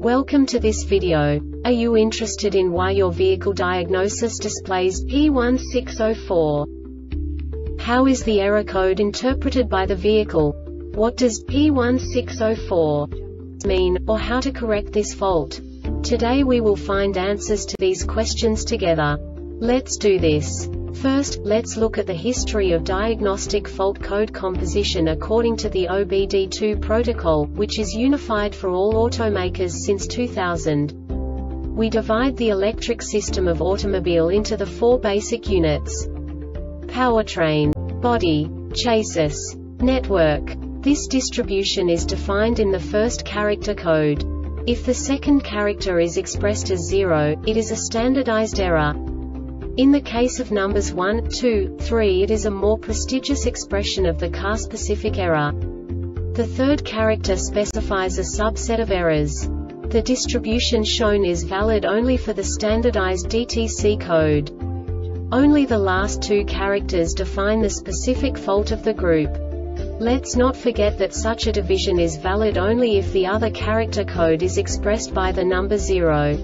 Welcome to this video. Are you interested in why your vehicle diagnosis displays P1604? How is the error code interpreted by the vehicle? What does P1604 mean, or how to correct this fault? Today we will find answers to these questions together. Let's do this. First, let's look at the history of diagnostic fault code composition according to the OBD2 protocol, which is unified for all automakers since 2000. We divide the electric system of automobile into the four basic units: powertrain, body, chassis, network. This distribution is defined in the first character code. If the second character is expressed as 0, it is a standardized error. In the case of numbers 1, 2, 3, it is a more prestigious expression of the car-specific error. The third character specifies a subset of errors. The distribution shown is valid only for the standardized DTC code. Only the last two characters define the specific fault of the group. Let's not forget that such a division is valid only if the other character code is expressed by the number 0.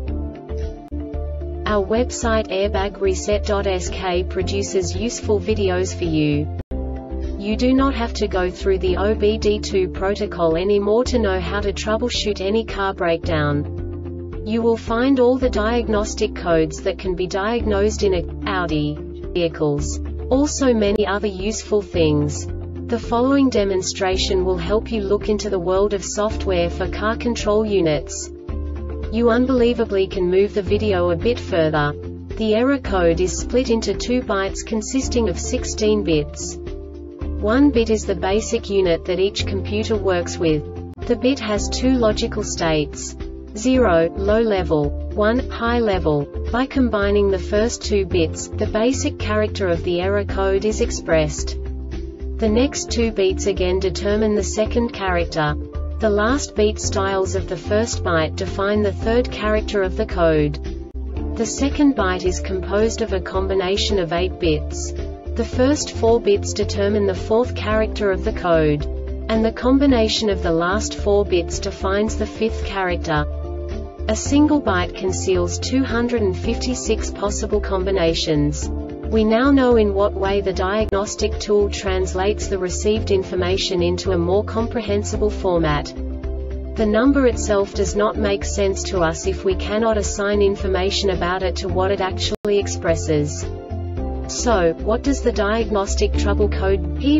Our website airbagreset.sk produces useful videos for you. You do not have to go through the OBD2 protocol anymore to know how to troubleshoot any car breakdown. You will find all the diagnostic codes that can be diagnosed in Audi vehicles. Also many other useful things. The following demonstration will help you look into the world of software for car control units. You unbelievably can move the video a bit further. The error code is split into 2 bytes consisting of 16 bits. 1 bit is the basic unit that each computer works with. The bit has 2 logical states: 0, low level, 1, high level. By combining the first 2 bits, the basic character of the error code is expressed. The next 2 beats again determine the second character. The last beat styles of the first byte define the third character of the code. The second byte is composed of a combination of 8 bits. The first 4 bits determine the fourth character of the code. And the combination of the last 4 bits defines the fifth character. A single byte conceals 256 possible combinations. We now know in what way the diagnostic tool translates the received information into a more comprehensible format. The number itself does not make sense to us if we cannot assign information about it to what it actually expresses. So, what does the diagnostic trouble code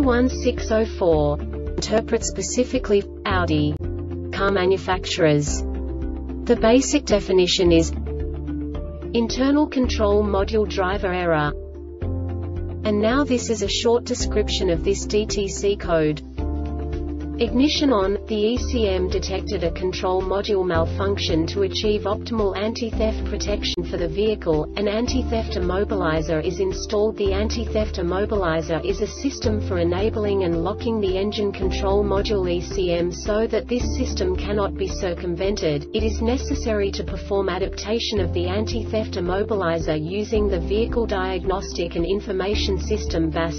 P1604 interpret specifically for Audi car manufacturers? The basic definition is internal control module driver error. And now this is a short description of this DTC code. Ignition on, the ECM detected a control module malfunction. To achieve optimal anti-theft protection for the vehicle, an anti-theft immobilizer is installed. The anti-theft immobilizer is a system for enabling and locking the engine control module ECM so that this system cannot be circumvented. It is necessary to perform adaptation of the anti-theft immobilizer using the Vehicle Diagnostic and Information System VAS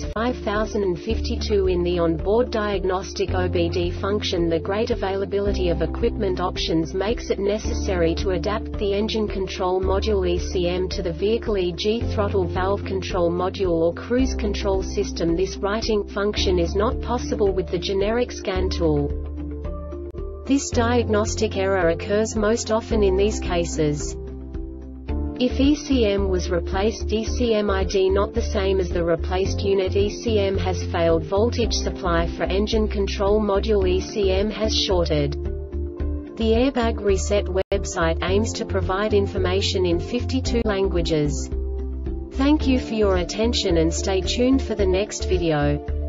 5052 in the onboard diagnostic OBD function. The great availability of equipment options makes it necessary to adapt the engine control module ECM to the vehicle, e.g. throttle valve control module or cruise control system. This writing function is not possible with the generic scan tool. This diagnostic error occurs most often in these cases: if ECM was replaced, ECM ID not the same as the replaced unit, ECM has failed, voltage supply for engine control module ECM has shorted. The Airbag Reset website aims to provide information in 52 languages. Thank you for your attention and stay tuned for the next video.